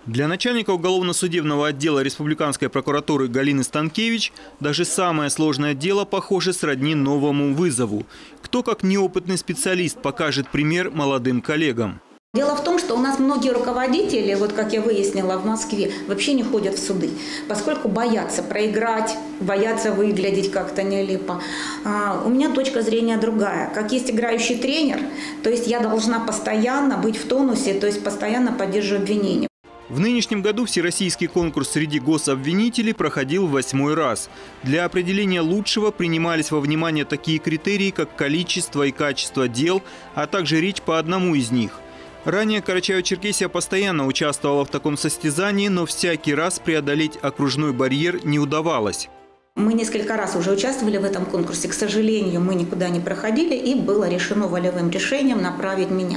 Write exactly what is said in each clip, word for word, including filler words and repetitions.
Для начальника уголовно-судебного отдела Республиканской прокуратуры Галины Станкевич даже самое сложное дело, похоже, сродни новому вызову. Кто, как неопытный специалист, покажет пример молодым коллегам? Дело в том, что у нас многие руководители, вот как я выяснила в Москве, вообще не ходят в суды, поскольку боятся проиграть, боятся выглядеть как-то нелепо. А у меня точка зрения другая. Как есть играющий тренер, то есть я должна постоянно быть в тонусе, то есть постоянно поддерживать обвинения. В нынешнем году всероссийский конкурс среди гособвинителей проходил в восьмой раз. Для определения лучшего принимались во внимание такие критерии, как количество и качество дел, а также речь по одному из них. Ранее Карачаево-Черкесия постоянно участвовала в таком состязании, но всякий раз преодолеть окружной барьер не удавалось. Мы несколько раз уже участвовали в этом конкурсе. К сожалению, мы никуда не проходили, и было решено волевым решением направить меня.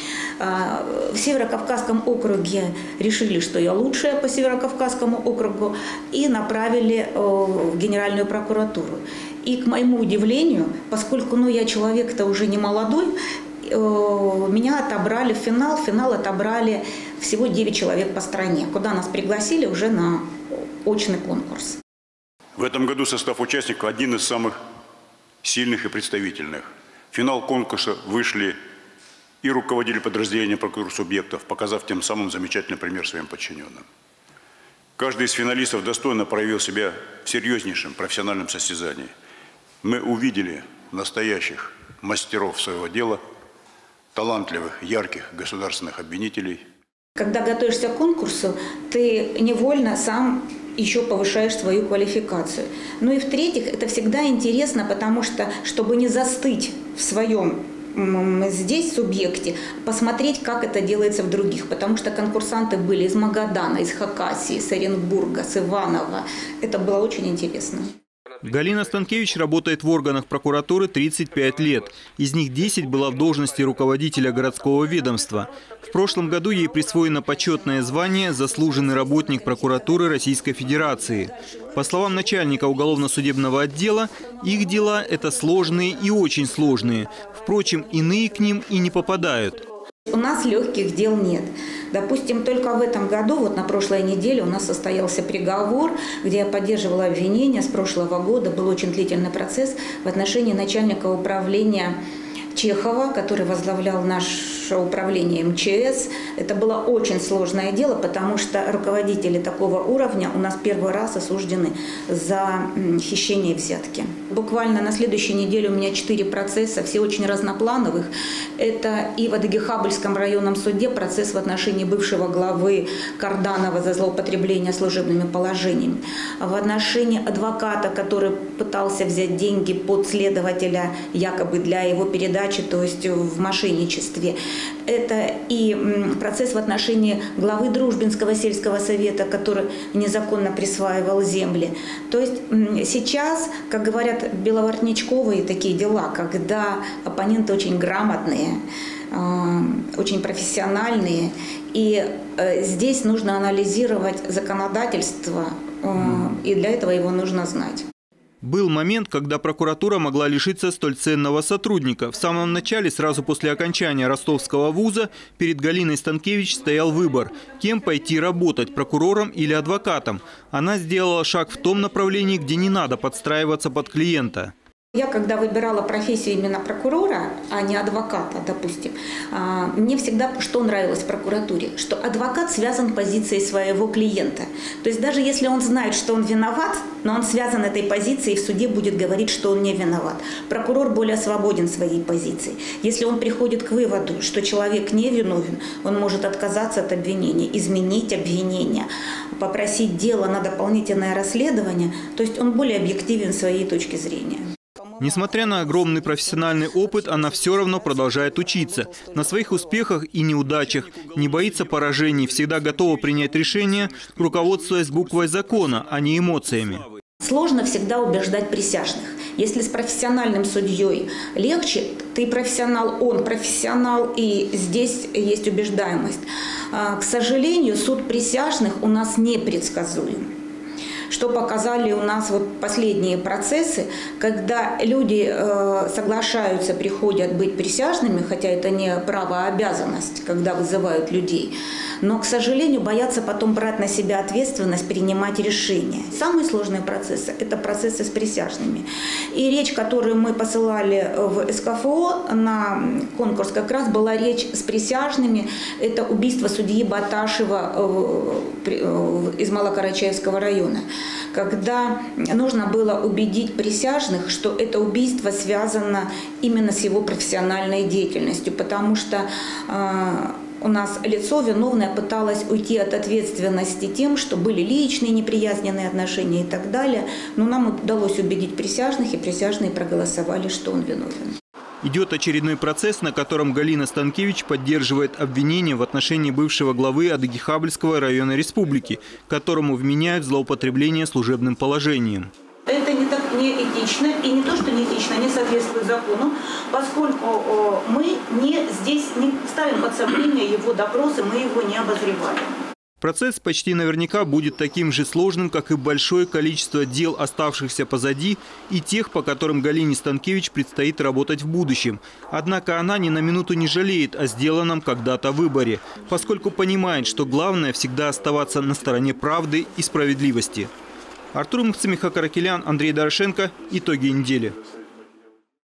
В Северо-Кавказском округе решили, что я лучшая по Северо-Кавказскому округу, и направили в Генеральную прокуратуру. И, к моему удивлению, поскольку ну, я человек-то уже не молодой, меня отобрали в финал. В финал отобрали всего девять человек по стране, куда нас пригласили уже на очный конкурс. В этом году состав участников один из самых сильных и представительных. В финал конкурса вышли и руководители подразделения прокурор субъектов, показав тем самым замечательный пример своим подчиненным. Каждый из финалистов достойно проявил себя в серьезнейшем профессиональном состязании. Мы увидели настоящих мастеров своего дела, талантливых, ярких государственных обвинителей. Когда готовишься к конкурсу, ты невольно сам еще повышаешь свою квалификацию. Ну и в-третьих, это всегда интересно, потому что, чтобы не застыть в своем здесь субъекте, посмотреть, как это делается в других. Потому что конкурсанты были из Магадана, из Хакасии, с Оренбурга, с Иваново. Это было очень интересно. Галина Станкевич работает в органах прокуратуры тридцать пять лет. Из них десять была в должности руководителя городского ведомства. В прошлом году ей присвоено почетное звание «Заслуженный работник прокуратуры Российской Федерации». По словам начальника уголовно-судебного отдела, их дела – это сложные и очень сложные. Впрочем, иные к ним и не попадают. У нас легких дел нет. Допустим, только в этом году, вот на прошлой неделе у нас состоялся приговор, где я поддерживала обвинение с прошлого года. Был очень длительный процесс в отношении начальника управления Чехова, который возглавлял наше управление эм че эс. Это было очень сложное дело, потому что руководители такого уровня у нас первый раз осуждены за хищение взятки. Буквально на следующей неделе у меня четыре процесса, все очень разноплановых. Это и в Адыгехабльском районном суде процесс в отношении бывшего главы Карданова за злоупотребление служебными положениями. В отношении адвоката, который пытался взять деньги под следователя якобы для его передачи, то есть в мошенничестве. Это и процесс в отношении главы Дружбинского сельского совета, который незаконно присваивал земли. То есть сейчас, как говорят беловоротничковые такие дела, когда оппоненты очень грамотные, очень профессиональные, и здесь нужно анализировать законодательство, и для этого его нужно знать. Был момент, когда прокуратура могла лишиться столь ценного сотрудника. В самом начале, сразу после окончания Ростовского вуза, перед Галиной Станкевич стоял выбор, кем пойти работать – прокурором или адвокатом. Она сделала шаг в том направлении, где не надо подстраиваться под клиента. Я, когда выбирала профессию именно прокурора, а не адвоката, допустим, мне всегда что нравилось в прокуратуре, что адвокат связан позицией своего клиента. То есть даже если он знает, что он виноват, но он связан этой позицией, в суде будет говорить, что он не виноват. Прокурор более свободен в своей позиции. Если он приходит к выводу, что человек не виновен, он может отказаться от обвинения, изменить обвинение, попросить дело на дополнительное расследование. То есть он более объективен в своей точке зрения. Несмотря на огромный профессиональный опыт, она все равно продолжает учиться. На своих успехах и неудачах, не боится поражений, всегда готова принять решение, руководствуясь буквой закона, а не эмоциями. Сложно всегда убеждать присяжных. Если с профессиональным судьей легче, ты профессионал, он профессионал, и здесь есть убеждаемость. К сожалению, суд присяжных у нас непредсказуем. Что показали у нас вот последние процессы, когда люди э, соглашаются, приходят быть присяжными, хотя это не право, а обязанность, когда вызывают людей, но, к сожалению, боятся потом брать на себя ответственность, принимать решения. Самые сложные процессы – это процессы с присяжными. И речь, которую мы посылали в эс ка эф о на конкурс, как раз была речь с присяжными. Это убийство судьи Баташева из Малокарачаевского района, когда нужно было убедить присяжных, что это убийство связано именно с его профессиональной деятельностью, потому что э, у нас лицо виновное пыталось уйти от ответственности тем, что были личные неприязненные отношения и так далее. Но нам удалось убедить присяжных, и присяжные проголосовали, что он виновен. Идет очередной процесс, на котором Галина Станкевич поддерживает обвинения в отношении бывшего главы Адыгихабльского района республики, которому вменяют злоупотребление служебным положением. Это не, так, не этично, и не то, что не этично, не соответствует закону, поскольку мы не, здесь не ставим под сомнение его допросы, мы его не обозревали. Процесс почти наверняка будет таким же сложным, как и большое количество дел, оставшихся позади, и тех, по которым Галине Станкевич предстоит работать в будущем. Однако она ни на минуту не жалеет о сделанном когда-то выборе, поскольку понимает, что главное всегда оставаться на стороне правды и справедливости. Артур Мухцемиха Каракелян, Андрей Дорошенко. Итоги недели.